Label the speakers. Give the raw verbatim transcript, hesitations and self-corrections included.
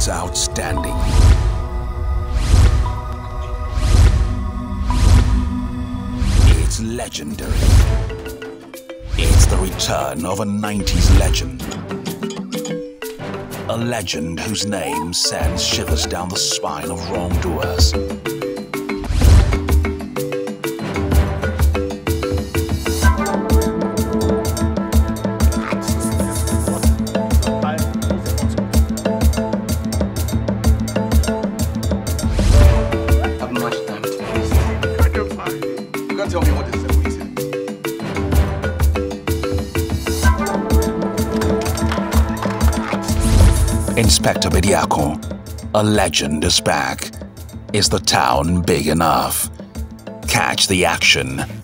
Speaker 1: is outstanding. It's legendary. It's the return of a nineties legend. A legend whose name sends shivers down the spine of wrongdoers.
Speaker 2: Tell me what this is.
Speaker 1: Inspector Bediako, a legend is back. Is the town big enough? Catch the action